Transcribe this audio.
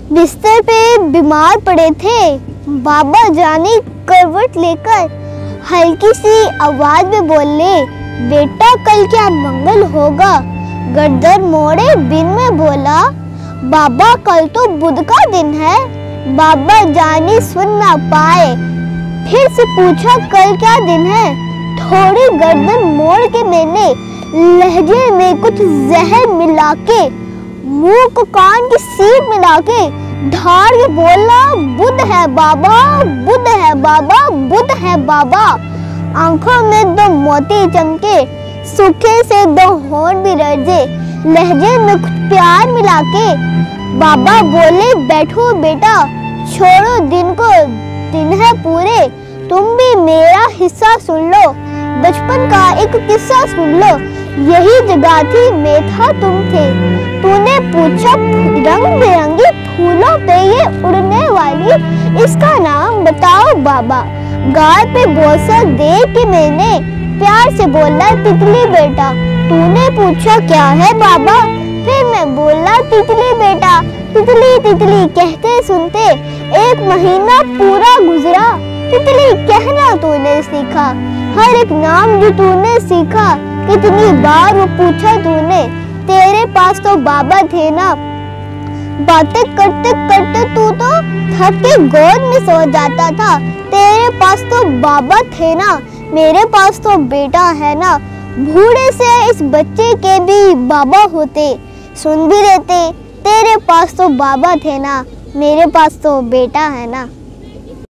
बिस्तर पे बीमार पड़े थे। बाबा जानी करवट लेकर हल्की सी आवाज में बोले, बेटा कल क्या मंगल होगा? गर्दन मोड़े बिन में बोला, बाबा कल तो बुध का दिन है। बाबा जानी सुन ना पाए, फिर से पूछा कल क्या दिन है? थोड़ी गर्दन मोड़ के मैंने लहजे में कुछ जहर मिला के, मुंह को कान की सीट मिला के धार के बोला, बुध है बाबा, बुध है बाबा, बुध है बाबा। आंखों में दो मोती चमके, सूखे से दो होंठ भी रजे, लहजे में कुछ प्यार मिला के बाबा बोले, बैठो बेटा, छोड़ो दिन को, दिन है पूरे, तुम भी मेरा हिस्सा सुन लो, बचपन का एक किस्सा सुन लो, यही जगह थी मैं था तुम थे। तूने पूछा रंग बिरंगी फूलों पे ये उड़ने वाली, इसका नाम बताओ बाबा। गाय पे बोसा दे के मैंने प्यार से बोला, तितली बेटा। तूने पूछा क्या है बाबा? फिर मैं बोला, तितली बेटा। तितली तितली कहते सुनते एक महीना पूरा गुजरा। तितली कहना तूने सीखा, हर एक नाम जो तूने सीखा, कितनी बार वो पूछा तूने, तेरे पास तो बाबा थे ना। बातें करते करते तू तो थक के गोद में सो जाता था, तेरे पास तो बाबा थे ना, मेरे पास तो बेटा है ना। बूढ़े से इस बच्चे के भी बाबा होते, सुन भी लेते, तेरे पास तो बाबा थे ना, मेरे पास तो बेटा है ना।